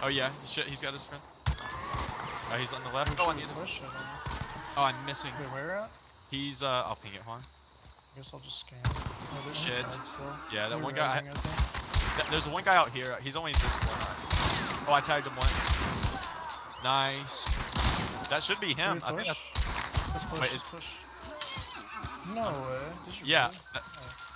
Oh yeah, shit, he's got his friend. Oh, he's on the left. Oh, Oh, I need him. Oh, I'm missing. Wait, where at? He's I'll ping it, hold on. I guess I'll just scan. Oh, there's Shit. inside still. Yeah, that They're one guy. resing, I think. There's one guy out here. He's only in this one. Oh, I tagged him once. Nice. That should be him. I think that's... Let's push. Wait, Let's push. No way. Did you yeah. really? Oh.